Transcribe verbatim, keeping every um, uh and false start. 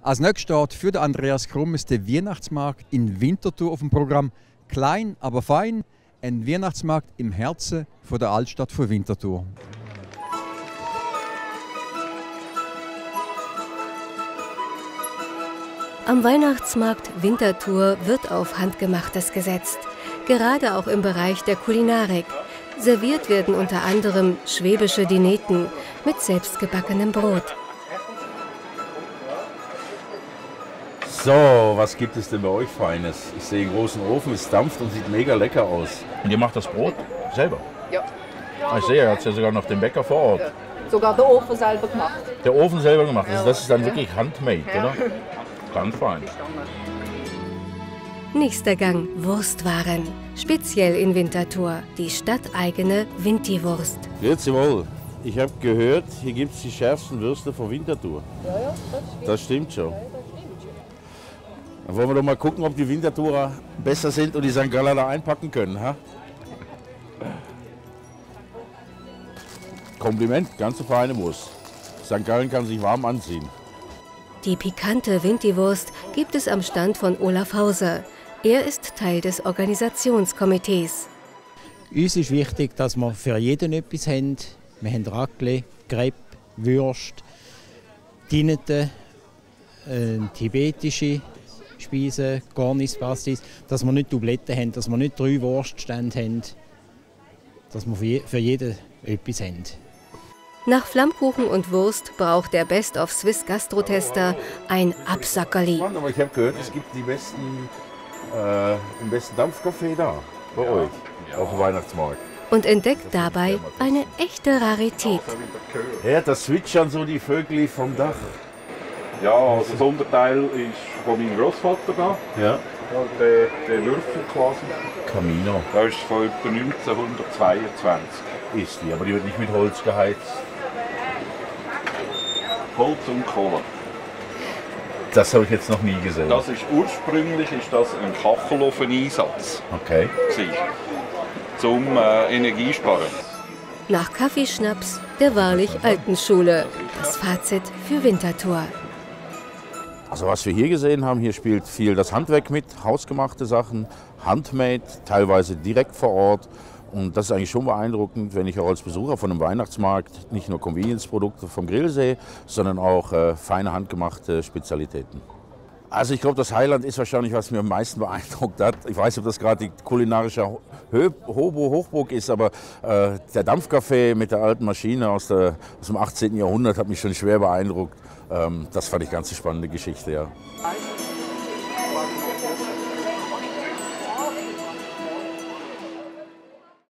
Als nächstes steht für den Andreas Krummes der Weihnachtsmarkt in Winterthur auf dem Programm. Klein, aber fein, ein Weihnachtsmarkt im Herzen von der Altstadt von Winterthur. Am Weihnachtsmarkt Winterthur wird auf Handgemachtes gesetzt, gerade auch im Bereich der Kulinarik. Serviert werden unter anderem schwäbische Dineten mit selbstgebackenem Brot. So, was gibt es denn bei euch Feines? Ich sehe einen großen Ofen, es dampft und sieht mega lecker aus. Und ihr macht das Brot selber? Ja. Ah, ich sehe, er hat ja sogar noch den Bäcker vor Ort. Ja. Sogar der Ofen selber gemacht. Der Ofen selber gemacht, also das ist dann wirklich handmade, Ja. oder? Ganz fein. Nächster Gang Wurstwaren, speziell in Winterthur, die stadteigene Winti-Wurst. Grüezi wohl. Ich habe gehört, hier gibt es die schärfsten Würste von Winterthur. Ja, ja, das stimmt. Das stimmt schon. Ja, das stimmt schon. Dann wollen wir doch mal gucken, ob die Winterthurer besser sind und die Sankt Galler da einpacken können. Ha? Kompliment, ganz eine feine Wurst. Sankt Gallen kann sich warm anziehen. Die pikante Winti-Wurst gibt es am Stand von Olaf Hauser. Er ist Teil des Organisationskomitees. Uns ist wichtig, dass wir für jeden etwas haben. Wir haben Raclette, Crepe, Würst, Dinete, äh, tibetische Speisen, Cornish Pastis, dass wir nicht Dubletten haben, dass wir nicht drei Wurststände haben, dass wir für, je, für jeden etwas haben. Nach Flammkuchen und Wurst braucht der Best of Swiss Gastrotester ein Absackerli. Aber ich habe gehört, es gibt die besten, äh, den besten Dampfkaffee da, bei euch, auf dem Weihnachtsmarkt. Und entdeckt dabei eine echte Rarität. Ja, das switchern so die Vögel vom Dach. Ja, also das Unterteil ist von meinem Großvater da. Ja. Der, der Würfel quasi. Camino. Der ist von etwa neunzehnhundertzweiundzwanzig. Ist die, aber die wird nicht mit Holz geheizt. Holz und Kohle. Das habe ich jetzt noch nie gesehen. Das ist ursprünglich ist das ein Kachelofen-Einsatz. Okay. Gewesen, zum äh, Energiesparen. Nach Kaffeeschnaps der wahrlich alten Schule. Das Fazit für Winterthur. Also was wir hier gesehen haben, hier spielt viel das Handwerk mit, hausgemachte Sachen, handmade, teilweise direkt vor Ort. Und das ist eigentlich schon beeindruckend, wenn ich auch als Besucher von einem Weihnachtsmarkt nicht nur Convenience-Produkte vom Grill sehe, sondern auch äh, feine handgemachte Spezialitäten. Also ich glaube, das Highland ist wahrscheinlich, was mir am meisten beeindruckt hat. Ich weiß nicht, ob das gerade die kulinarische Hobo Hochburg ist, aber äh, der Dampfkaffee mit der alten Maschine aus, der, aus dem achtzehnten Jahrhundert hat mich schon schwer beeindruckt. Ähm, das fand ich ganz eine spannende Geschichte, ja.